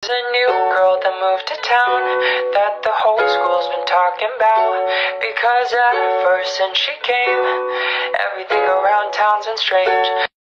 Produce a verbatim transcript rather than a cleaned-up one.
There's a new girl that moved to town that the whole school's been talking about, because at first since she came, everything around town's been strange.